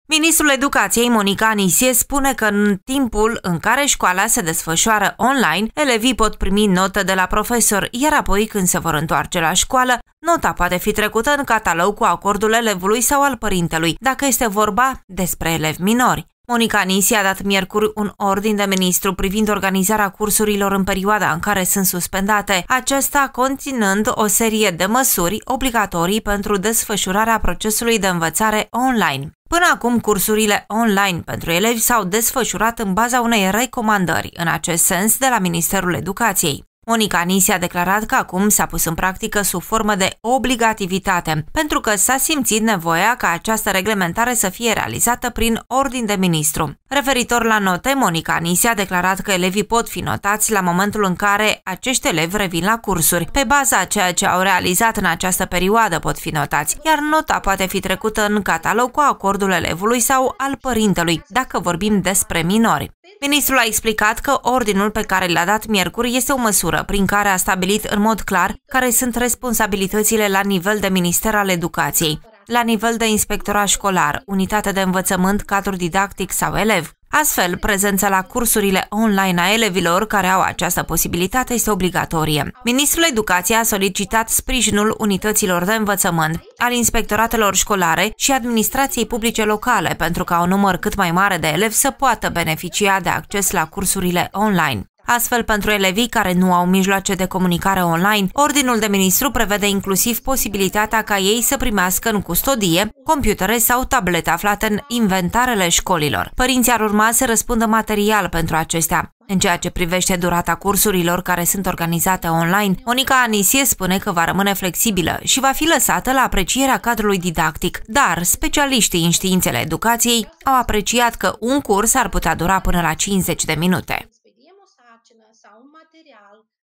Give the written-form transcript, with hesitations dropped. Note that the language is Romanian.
Ministrul Educației, Monica Anisie, spune că în timpul în care școala se desfășoară online, elevii pot primi notă de la profesor, iar apoi, când se vor întoarce la școală, nota poate fi trecută în catalog cu acordul elevului sau al părintelui, dacă este vorba despre elevi minori. Monica Anisie a dat miercuri un ordin de ministru privind organizarea cursurilor în perioada în care sunt suspendate, acesta conținând o serie de măsuri obligatorii pentru desfășurarea procesului de învățare online. Până acum, cursurile online pentru elevi s-au desfășurat în baza unei recomandări în acest sens de la Ministerul Educației. Monica Anisie a declarat că acum s-a pus în practică sub formă de obligativitate, pentru că s-a simțit nevoia ca această reglementare să fie realizată prin ordin de ministru. Referitor la note, Monica Anisie a declarat că elevii pot fi notați la momentul în care acești elevi revin la cursuri. Pe baza a ceea ce au realizat în această perioadă pot fi notați, iar nota poate fi trecută în catalog cu acordul elevului sau al părintelui, dacă vorbim despre minori. Ministrul a explicat că ordinul pe care l-a dat miercuri este o măsură prin care a stabilit în mod clar care sunt responsabilitățile la nivel de Minister al Educației, la nivel de inspectorat școlar, unitate de învățământ, cadru didactic sau elev. Astfel, prezența la cursurile online a elevilor care au această posibilitate este obligatorie. Ministrul Educației a solicitat sprijinul unităților de învățământ, al inspectoratelor școlare și administrației publice locale pentru ca un număr cât mai mare de elevi să poată beneficia de acces la cursurile online. Astfel, pentru elevii care nu au mijloace de comunicare online, ordinul de ministru prevede inclusiv posibilitatea ca ei să primească în custodie computere sau tablete aflate în inventarele școlilor. Părinții ar urma să răspundă material pentru acestea. În ceea ce privește durata cursurilor care sunt organizate online, Monica Anisie spune că va rămâne flexibilă și va fi lăsată la aprecierea cadrului didactic, dar specialiștii în științele educației au apreciat că un curs ar putea dura până la 50 de minute. Sau un material